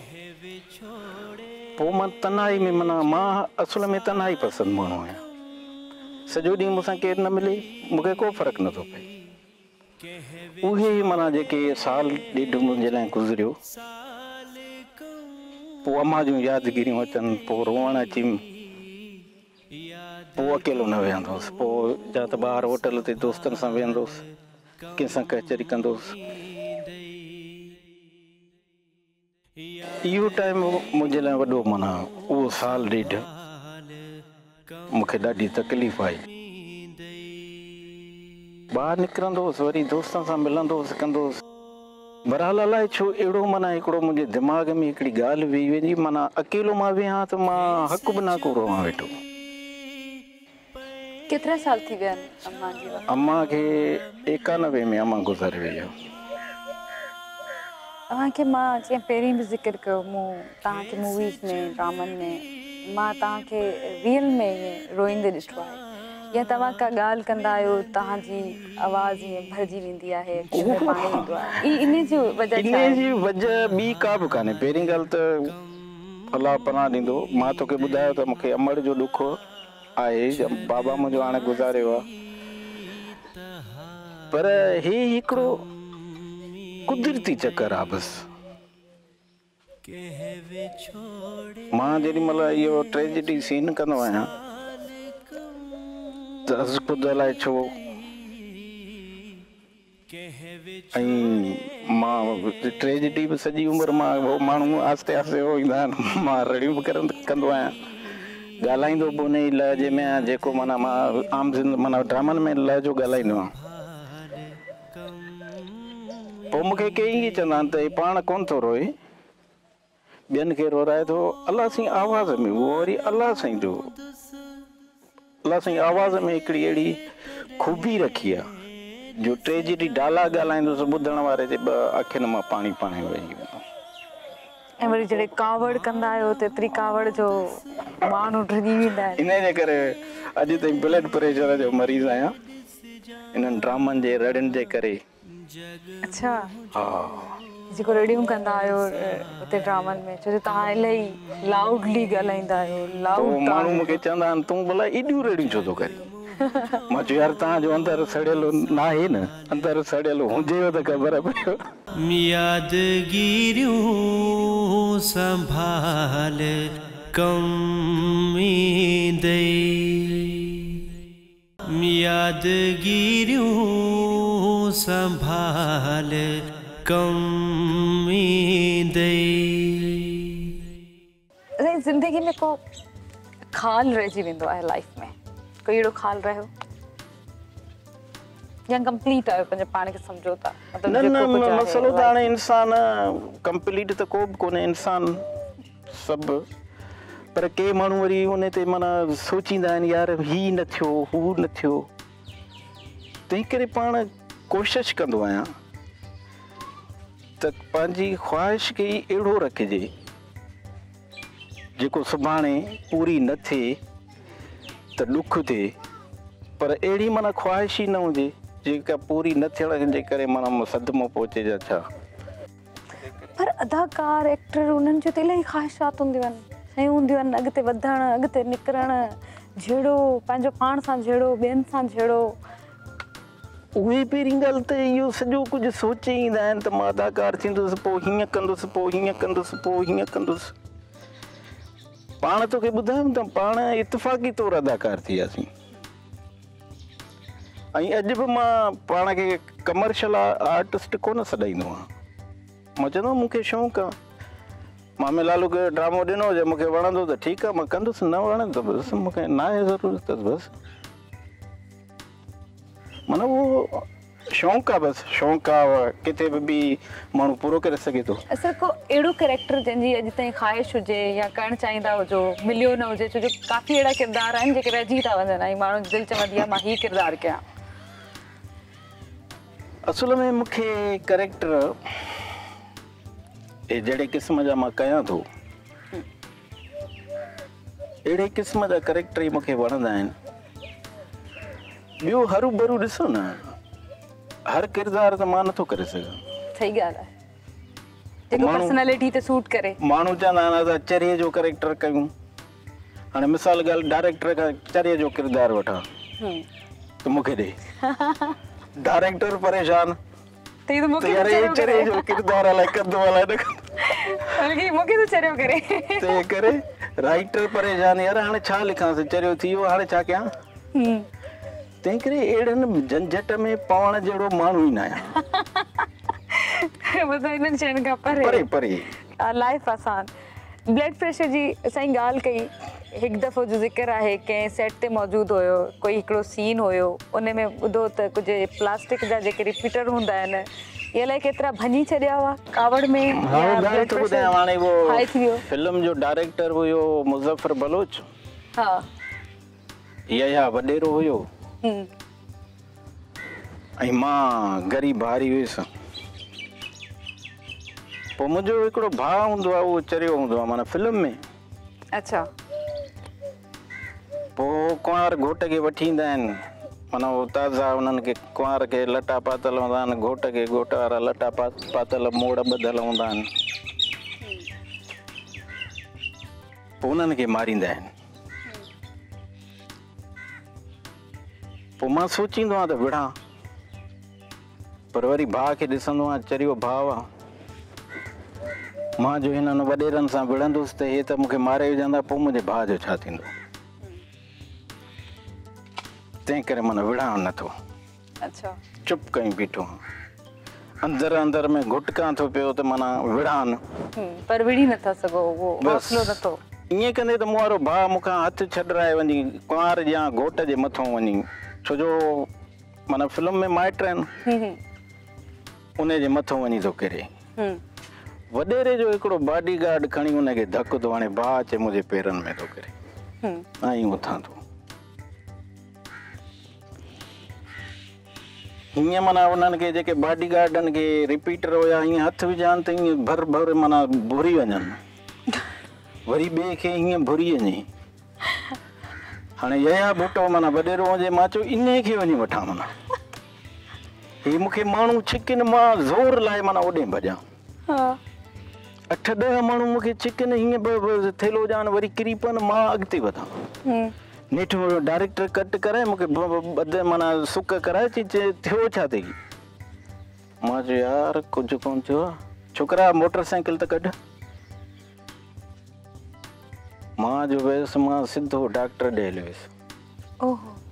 पोइ मां तन्हाई में माना मां असुल में तन्हाई पसंदि माण्हू आहियां सॼो ॾींहुं मूंसां केरु न मिले मूंखे को फ़र्क़ु नथो पए उहे माना जेके साल ॾेढ मुंहिंजे लाइ गुज़रियो पोइ अम्मा जूं यादगिरियूं अचनि पोइ रोअण अची पोइ अकेलो न वेहंदो हुउसि पोइ या त ॿाहिरि होटल ते दोस्तनि सां वेहंदो हुउसि कंहिंसां कचहरी कंदो हुउसि इहो टाइम मुंहिंजे लाइ वॾो माना उहो साल ॾेढ मूंखे ॾाढी तकलीफ़ आई ॿाहिरि निकिरंदो हुउसि वरी दोस्तनि सां मिलंदो हुउसि कंदो हुउसि बरहाल अलाए छो अहिड़ो माना हिकिड़ो मुंहिंजे दिमाग़ में हिकिड़ी ॻाल्हि वेही वेंदी माना अकेलो मां वेहां त मां हक़ु बि न को रोवां वेठो केतिरा साल थी विया आहिनि अम्मा जी वक़्तु अम्मा खे 91 में अम्मा गुज़ारे वई आहे तव्हांखे मां जीअं पहिरीं बि ज़िक्र कयो मूं तव्हांखे मूवीज़ में ड्रामनि में मां तव्हांखे रियल में ईअं रोईंदे ॾिठो आहे या तव्हां का ॻाल्हि कंदा आहियो तव्हांजी आवाज़ ईअं भरिजी वेंदी आहे अखियुनि में पाणी ईंदो आहे इन जी वजह छा आहे? इन जी वजह ॿी का बि कान्हे पहिरीं ॻाल्हि त अलाह पनाह ॾींदो मां तोखे ॿुधायो त मूंखे अमड़ जो ॾुख आहे बाबा मुंहिंजो हाणे गुज़ारियो आहे पर हे हिकिड़ो कुदरती चकर आहे बसि मां जेॾीमहिल इहो ट्रेजिडी सीन कंदो आहियां त ख़ुदि अलाए छो ऐं मां ट्रेजिडी बि सॼी उमिरि मां उहो माण्हू आहिस्ते आहिस्ते हो ईंदा आहिनि मां रड़ियूं बि कंदो आहियां ॻाल्हाईंदो बि उन ई लहजे में आहियां जेको माना मां आम माना ड्रामनि में लहजो ॻाल्हाईंदो आहियां पोइ मूंखे कई इहे चवंदा आहिनि त हे पाण कोन थो रोए ॿियनि खे रोराए थो अलाह साईं आवाज़ में उहो वरी अलाह साईं जो अलाह साईं आवाज़ में हिकिड़ी अहिड़ी ख़ूबी रखी आहे जो ट्रेजिडी डाला ॻाल्हाईंदुसि ॿुधण वारे जे अखियुनि मां पाणी पाणी वही वेंदो ऐं वरी जॾहिं कावड़ कंदा आहियो त एतिरी कावड़ जो माण्हू डिॼी वेंदा आहिनि इन जे करे अॼु ताईं ब्लड प्रेशर जो मरीज़ आहियां इन्हनि ड्रामनि जे रड़ियुनि जे करे अच्छा हा जेको रेडियो कंदा आहियो उते ड्रामनि में छो जो तव्हां इलाही लाउडली ॻाल्हाईंदा आहियो पोइ माण्हू मूंखे चवंदा आहिनि तूं भला एॾियूं रेडियूं छो थो करी मां चयो यार तव्हांजो अंदरि सड़ियल न आहे न अंदरि सड़ियल हुजेव त ख़बर पियो यादगिरियूं संभाल कम ईंदे यादगिरियूं संभाल कम ईंदे ज़िंदगी में को खाल रहिजी वेंदो आहे लाइफ में कोई अहिड़ो खाल रहियो या कंप्लीट आहियो पंहिंजे पाण खे सम्झो था न न मसलो त हाणे इंसान कंप्लीट त को बि कोन्हे इंसान सभु पर के माण्हू वरी उन ते माना सोचींदा आहिनि यार ही न थियो हू न थियो तंहिं करे पाण कोशिशि कंदो आहियां त पंहिंजी ख़्वाहिश खे ई अहिड़ो रखिजे जेको सुभाणे पूरी न थिए त ॾुख थिए पर अहिड़ी माना ख़्वाहिश ई न हुजे जेका पूरी न थियण जे करे माना सदमो पहुचे जा छा पर अदाकार एक्टर उन्हनि जो त इलाही ख़्वाहिशात हूंदियूं आहिनि शयूं हूंदियूं आहिनि अॻिते वधणु अॻिते निकिरणु जहिड़ो पंहिंजो पाण सां जहिड़ो ॿियनि सां जहिड़ो उहे पहिरीं ॻाल्हि त इहो सॼो कुझु सोचे ईंदा आहिनि त मां अदाकार थींदुसि पोइ हीअं कंदुसि पोइ हीअं कंदुसि पोइ हीअं कंदुसि पाण तोखे ॿुधायूं त पाण इतफ़ाक़ी तौर अदाकार थी वियासीं ऐं अॼु बि मां पाण खे कमर्शियल आर्टिस्ट कोन सॾाईंदो आहियां मां चवंदो मूंखे शौक़ु आहे मामे लालू खे ड्रामो ॾिनो हुजे मूंखे वणंदो त ठीकु आहे मां कंदुसि न वणे त बसि मूंखे न आहे ज़रूरत त बसि माना उहो शौक़ु आहे बसि शौक़ु आहे किथे बि माण्हू पूरो करे सघे थो असां को अहिड़ो कैरेक्टर जंहिंजी अॼु ताईं ख़्वाहिश हुजे या करणु चाहींदा हुजो मिलियो न हुजे छो जो काफ़ी अहिड़ा किरदार आहिनि जेके रहिजी था वञनि ऐं माण्हू दिलि चवंदी आहे मां हीउ किरदारु कयां असुल में मूंखे कैरेक्टर जहिड़े क़िस्म जा मां कयां थो अहिड़े क़िस्म जा कैरेक्टर ई मूंखे वणंदा आहिनि ॿियो हरू भरू ॾिसो न हर किरदार त मां नथो करे सघां सही ॻाल्हि आहे जेको पर्सनैलिटी ते सूट करे माण्हू चवंदा आहिनि असां चरीअ जो कैरेक्टर कयूं हाणे मिसाल ॻाल्हि डायरेक्टर खां चरीअ जो किरदारु वठां त मूंखे ॾे डायरेक्टर परेशान चरे जो किरदार अलाए कंदो अलाए न बल्कि मूंखे त चरियो करे ते करे राइटर परेशान यार हाणे छा लिखांसि चरियो थी वियो हाणे छा कयां तंहिं करे अहिड़नि झंझट में पवण जहिड़ो माण्हू ई न आहियां हिननि शयुनि खां परे परे लाइफ आसान ब्लड प्रेशर जी असां ॻाल्हि कई हिकु दफ़ो जो ज़िक्र आहे कंहिं सेट ते मौजूदु हुयो कोई हिकिड़ो सीन हुयो उन में ॿुधो त कुझु प्लास्टिक जा जेके रिपीटर हूंदा आहिनि इहे अलाए केतिरा भञी छॾिया हुआ कावड़ में फिल्म जो डायरेक्टर हुयो मुज़फ़र बलोच हा या वॾेरो हुयो ऐं मां ग़रीब भारी हुयुसि पोइ मुंहिंजो हिकिड़ो भाउ हूंदो आहे उहो चरियो हूंदो आहे माना फिल्म में अच्छा पोइ कुंवार घोट खे वठी ईंदा आहिनि माना उहो ताज़ा उन्हनि खे कुंवार खे लटा पातल हूंदा आहिनि घोट खे घोट वारा लटा पातल मोड़ ॿधल हूंदा आहिनि पोइ उन्हनि खे मारींदा आहिनि पोइ मां सोचींदो आहियां त विढ़ां पर वरी भाउ खे ॾिसंदो आहियां चरियो भाउ आहे मां जो हिननि वॾेरनि सां विढ़ंदुसि त हे त मूंखे मारे विझंदा पोइ मुंहिंजे भाउ जो छा थींदो तंहिं करे माना विढ़ां नथो अच्छा चुप कहीं बीठो अंदरि अंदरि में घुटकां थो पियो त माना विढ़ां पर विढ़ी नथा सघो उहो हौसलो नथो ईअं कंदे त मूं वारो भाउ मूंखां हथु छॾाए वञी कुंवार या घोट जे मथां वञी छो जो माना फिल्म में माइट आहिनि उन जे मथां वञी थो किरे वॾेरे जो हिकिड़ो बॉडी गार्ड खणी उनखे धकु थो हणे भाउ अचे मुंहिंजे पेरनि में थो किरे ऐं उथां थो हीअं माना उन्हनि खे जेके बॉडी गार्डनि खे रिपीटर हुया हीअं हथु विझान त हीअं भर भर माना भुरी वञनि वरी ॿिए खे हीअं भुरी वञे हाणे यया भुट्टो माना वॾेरो हुजे मां चयो इन खे वञी वठां माना ही मूंखे माण्हू छिकिन मां ज़ोर लाइ माना ओॾे भॼां 8-10 माण्हू मूंखे चिकन हीअं थेलो ॼाण वरी किरी पवनि मां अॻिते वधां नेठि डायरेक्टर कट कराए मूंखे माना सुक कराए चई थियो छा अथई मां चयो यार कुझु कोन थियो आहे छोकिरा मोटरसाइकिल त कढ मां जो वियुसि मां सिधो डॉक्टर ॾे हलियो वियुसि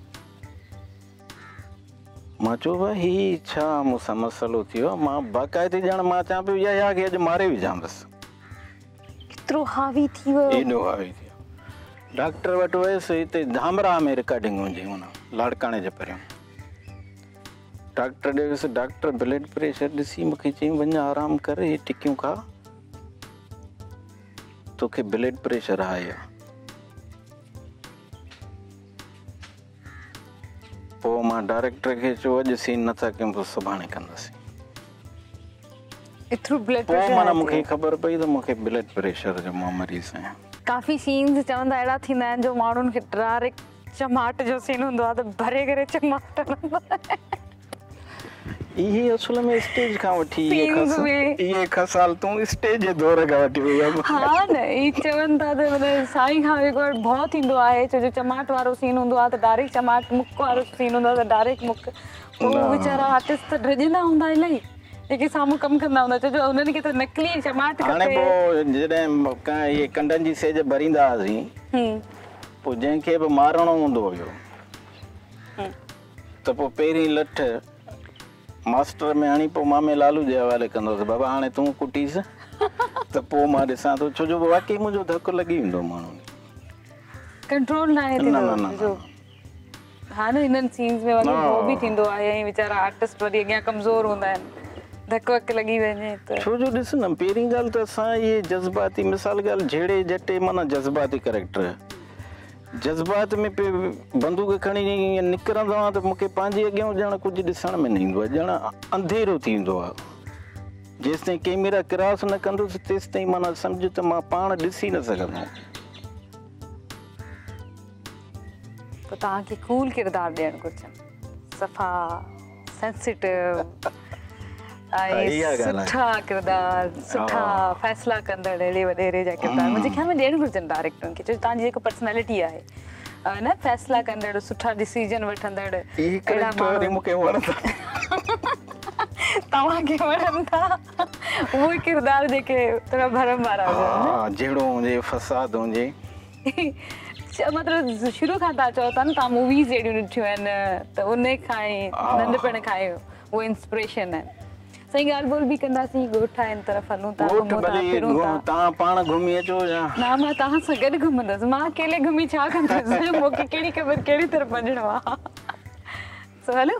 मां चयो भाई हीउ छा मूंसां मसइलो थियो मां बाक़ाइदे ॼण मां चवां पियो या खे अॼु मारे विझां बसि केतिरो हावी थी वियो एॾो हावी थियो डॉक्टर वटि वियुसि हिते धामरा में रिकॉर्डिंग हुजे हुन लाड़काणे जे पहिरियों डॉक्टर ॾे वियुसि डॉक्टर ब्लड प्रेशर ॾिसी मूंखे चई वञ आराम कर हे टिकियूं खा तोखे ब्लड प्रेशर आहे पोइ मां डायरेक्टर खे चयो अॼु सीन नथा कयूं पोइ सुभाणे कंदासीं पोइ माना मूंखे ख़बर पई त मूंखे ब्लड प्रेशर जो मां मरीज़ आहियां काफ़ी सीन्स चवंदा अहिड़ा थींदा आहिनि जो माण्हुनि खे डायरेक्ट चमाट जो सीन हूंदो आहे त भरे करे चमाट हलंदो आहे इहे असुल में स्टेज खां वठी इहे खसालतूं स्टेज जे दौर खां वठी वई हा न ई चवनि था त मतिलबु साईं खां हिकु भउ थींदो आहे छो जो चमाट वारो सीन हूंदो आहे त डायरेक्ट चमाट मुक वारो सीन हूंदो आहे त डायरेक्ट मुक पोइ वीचारा आर्टिस्ट त ड्रिजंदा हूंदा इलाही जेके साम्हूं कमु कंदा हूंदा छो जो उन्हनि खे त नकली चमाट हाणे खपे। पोइ जॾहिं इहे कंडनि जी सेज भरींदा हुआसीं पोइ जंहिंखे बि मारणो हूंदो हुयो त पोइ पहिरीं लठ मास्टर में हणी पोइ मामे लालू जे हवाले कंदोसि, बाबा हाणे तूं कुटीस त पोइ मां ॾिसां थो, छो जो वाकई मुंहिंजो धकु लॻी वेंदो माण्हुनि कंट्रोल न आहे जो हा न हिननि सीन्स में वरी वो बि थींदो आहे ऐं वीचारा आर्टिस्ट वरी अॻियां कमज़ोर हूंदा आहिनि, धक वक लॻी वञे त। छो जो ॾिस न पहिरीं ॻाल्हि त असां इहे जज़्बाती मिसाल ॻाल्हि जहिड़े जटे माना जज़्बाती कैरेक्टर जज़्बात में पे बंदूक खणी ईअं निकिरंदो आहे त मूंखे पंहिंजे अॻियां ॼण कुझु ॾिसण में न ईंदो आहे, ॼण अंधेरो थींदो आहे। जेसिताईं कैमरा क्रॉस न कंदुसि तेसिताईं माना सम्झ त मां पाण ॾिसी न सघंदो। त तव्हांखे कूल किरदारु ॾियणु घुरिजनि, सफ़ा सेंसिटिव ऐं सुठा किरदार, सुठा फ़ैसिला कंदड़ अहिड़े वॾेरे जा किरदार मुंहिंजे ख़्याल में ॾियणु घुरिजनि डायरेक्टरनि खे, छो तव्हांजी जेको पर्सनैलिटी आहे न फ़ैसिला कंदड़, सुठा डिसीजन वठंदड़, अहिड़ा माण्हू मूंखे वणंदा तव्हांखे वणनि था उहे किरदार जेके थोरा भरम वारा हुजनि, जहिड़ो हुजे फसाद हुजे। मतिलबु शुरू खां तव्हां चओ था न तव्हां मूवीज़ अहिड़ियूं ॾिठियूं आहिनि त उन खां ई नंढपण खां ई उहो इंस्पिरेशन आहिनि। सही ॻाल्हि ॿोल बि कंदासीं, ॻोठ आहिनि तरफ़ हलूं था, घुमूं था, फिरूं था। तव्हां पाण घुमी अचो या न मां तव्हां सां गॾु घुमंदसि, मां अकेले घुमी छा कंदसि, मूंखे कहिड़ी ख़बर कहिड़ी तरफ़ वञिणो आहे। सो हलो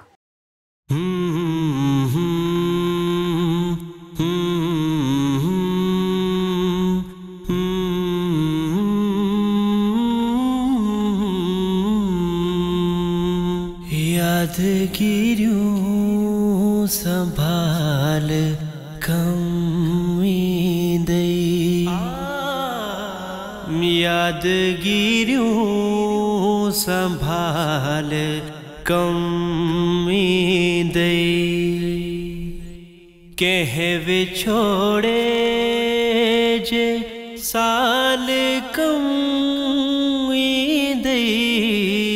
यादगिरियूं संभाल कमी दई, यादगिरियूं संभाल कमी दई, कह विछोड़े जे साल कमी दई।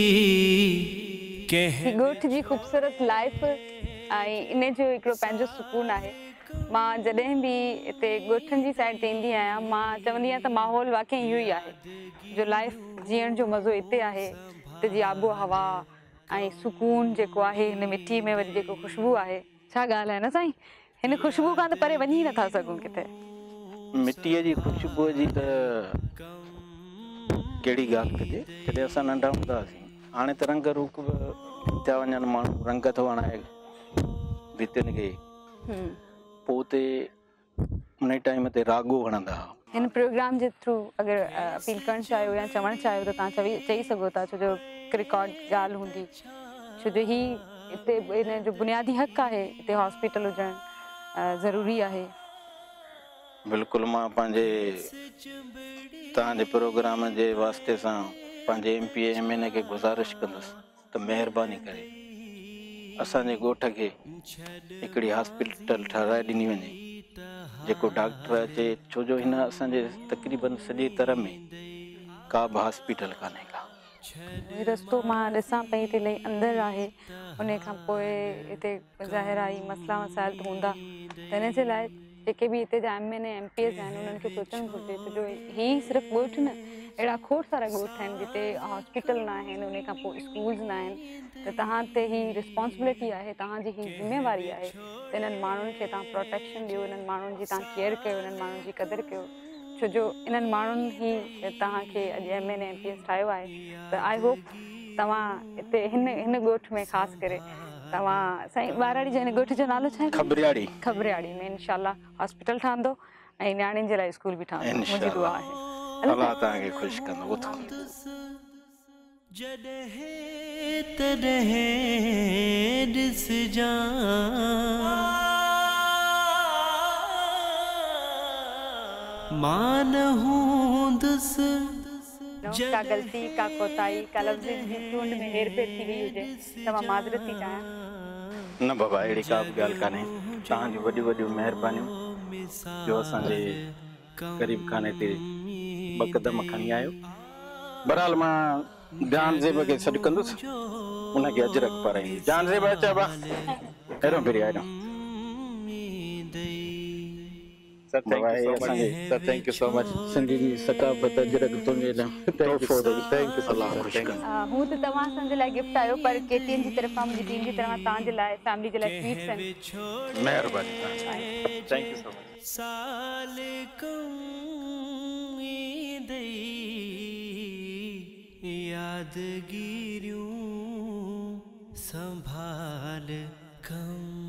ॻोठ जी ख़ूबसूरत लाइफ ऐं इन जो हिकिड़ो पंहिंजो सुकून आहे। मां जॾहिं बि हिते ॻोठनि जी साइड ते ईंदी आहियां मां चवंदी आहियां त माहौल वाक़ई इहो ई आहे जो लाइफ जीअण जो मज़ो हिते आहे। हिते जी आबो हवा ऐं सुकून जेको आहे हिन मिटीअ में वरी जेको ख़ुशबू आहे, छा ॻाल्हि आहे न साईं, हिन ख़ुशबू खां त परे वञी नथा सघूं किथे। मिटीअ जी ख़ुशबूअ जी त कहिड़ी ॻाल्हि कजे, जॾहिं असां नंढा हूंदा हुआसीं, हाणे त रंग रूप थिया वञनि, माण्हू रंग थो हणाए भितियुनि खे, पोइ उते उन टाइम ते रागो हणंदा हुआ। हिन प्रोग्राम जे थ्रू अगरि अपील करणु चाहियो या चवणु चाहियो त तव्हां चई सघो था, छो जो हिकु रिकॉर्ड ॻाल्हि हूंदी, छो जो ही हिते हिन जो बुनियादी हक़ आहे, हिते हॉस्पिटल हुजणु ज़रूरी आहे। बिल्कुलु, मां पंहिंजे तव्हांजे प्रोग्राम जे वास्ते सां पंहिंजे MP MN खे गुज़ारिश कंदुसि त महिरबानी करे असांजे ॻोठ खे हिकिड़ी हॉस्पिटल ठहिराए ॾिनी वञे, जेको डॉक्टर अचे, छो जो हिन असांजे तक़रीबन सॼे तरह में का बि हॉस्पिटल कान्हे का। रस्तो मां ॾिसां पई त इलाही अंदरि आहे, उन खां पोइ हिते ज़ाहिर आहे मसइला मसाइल त हूंदा, त हिन जे लाइ जेके बि हिते जा MN MPs आहिनि उन्हनि खे सोचणु घुरिजे, छो जो ही सिर्फ़ु ॻोठ न, अहिड़ा खोड़ सारा ॻोठ आहिनि जिते हॉस्पिटल न आहिनि, उन खां पोइ स्कूल्स न आहिनि, त तव्हां ते ही रिस्पॉन्सिबिलिटी आहे, तव्हांजी ही ज़िम्मेवारी आहे त इन्हनि माण्हुनि खे तव्हां प्रोटेक्शन ॾियो, इन्हनि माण्हुनि जी तव्हां केयर कयो, इन्हनि माण्हुनि जी क़दुरु कयो, छो जो इन्हनि माण्हुनि ई तव्हांखे अॼु MN MPs ठाहियो आहे। त आई होप तव्हां हिते हिन ॻोठ में ख़ासि करे तव्हां साईं ॿाराड़ी जो हिन ॻोठ जो नालो छा आहे? खबरियाड़ी में इंशाल्लाह हॉस्पिटल ठहंदो ऐं नियाणियुनि जे लाइ स्कूल बि ठहंदो, मुंहिंजी दुआ आहे। अल्लाह तव्हांखे ख़ुशि कंदो। जॾहिं तॾहिं ॾिसजां मां न हूंदुसि, का ग़लती, का कोताही, का लफ़्ज़ जी चूंड में हेर फेर थी वई हुजे त मां माज़रत थी चाहियां। न बाबा, अहिड़ी का बि ॻाल्हि कान्हे, तव्हांजी वॾियूं वॾियूं महिरबानियूं जो असांजे ग़रीब खाने ते ॿ क़दम खणी आयो। बहरहाल मां जान ज़ेब खे सॾु कंदुसि, उनखे अजरक पाराईंदी। जान ज़ेब अचा बा, हेरो फिरी आयो। Sir, thank you so much. Sir, thank you so much. Sindhi जी सकाफ़त अजरक तुंहिंजे लाइ तोहफ़ो ॾेई। Thank you so Allah much. ख़ुशि Thank करे। you. हूं त तव्हां असांजे लाइ गिफ्ट आयो पर केटीएन जी तरफ़ां मुंहिंजी टीम जी तरफ़ां तव्हांजे लाइ फैमिली जे लाइ स्वीट्स आहिनि। महिरबानी तव्हांजी। Thank you so much. साल कं ईंदई यादगिरियूं संभाल कं